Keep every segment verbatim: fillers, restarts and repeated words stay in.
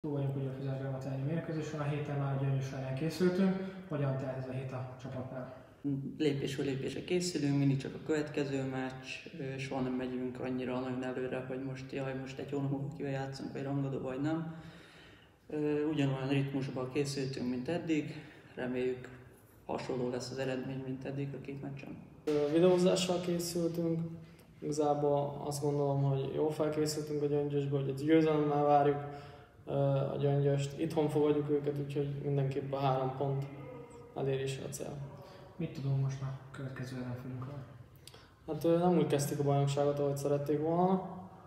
Túl vagyunk ugye a Füzesgalmatányi mérkőzésen, a héten már Gyöngyös ellen készültünk. Hogyan telt ez a hét a csapatnál? Lépésről lépésre készülünk, mindig csak a következő meccs, soha nem megyünk annyira nagyon előre, hogy most jaj, most egy hónap múlva kivel játszunk, vagy rangadó, vagy nem. Ugyanolyan ritmusban készültünk, mint eddig, reméljük hasonló lesz az eredmény, mint eddig a két meccsen. Videózással készültünk, igazából azt gondolom, hogy jól felkészültünk a Gyöngyösbe, hogy egy győzelemmel várjuk a Gyöngyöst, itthon fogadjuk őket, úgyhogy mindenképpen három pont elérése a cél. Mit tudunk most már a következő ellenfelünkről? Hát nem úgy kezdték a bajnokságot, ahogy szerették volna.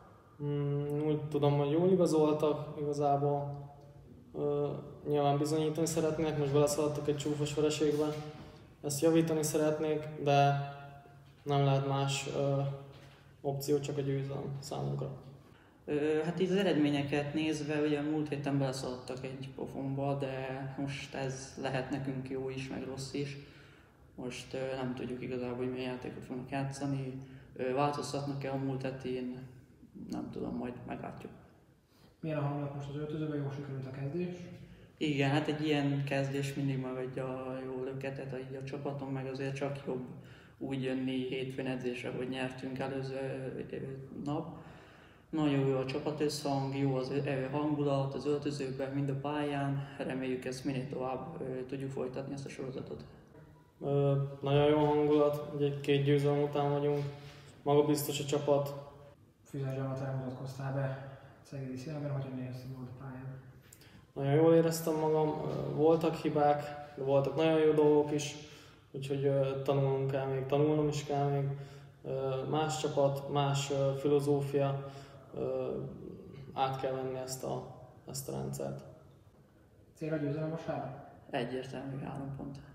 Úgy tudom, hogy jól igazoltak, igazából nyilván bizonyítani szeretnék, most beleszaladtak egy csúfos vereségbe. Ezt javítani szeretnék, de nem lehet más opció, csak a győzelem számunkra. Hát így az eredményeket nézve, ugye múlt héten beleszaladtak egy pofonba, de most ez lehet nekünk jó is, meg rossz is. Most nem tudjuk igazából, hogy milyen játékot fognak játszani. Változtatnak-e a múlt hetén, nem tudom, majd meglátjuk. Milyen a hangulat most az öltözőben, jól sikerült a kezdés? Igen, hát egy ilyen kezdés mindig megadja a jó löketet a, a csapaton, meg azért csak jobb úgy jönni hétfőn edzésre, hogy nyertünk előző nap. Nagyon jó a csapatösszhang, jó az hangulat az öltözőben, mind a pályán. Reméljük ezt minél tovább tudjuk folytatni ezt a sorozatot. Ö, nagyon jó hangulat, egy két győzelem után vagyunk, magabiztos a csapat. Füzesgalmatán mutatkoztál be Szegedi Szélben, hogyan érezted magad a pályán? Nagyon jól éreztem magam, voltak hibák, de voltak nagyon jó dolgok is, úgyhogy tanulnunk kell még, tanulnom is kell még. Más csapat, más filozófia, át kell venni ezt a, ezt a rendszert. Célra győzelem vasárnap? Egyértelmű három pont.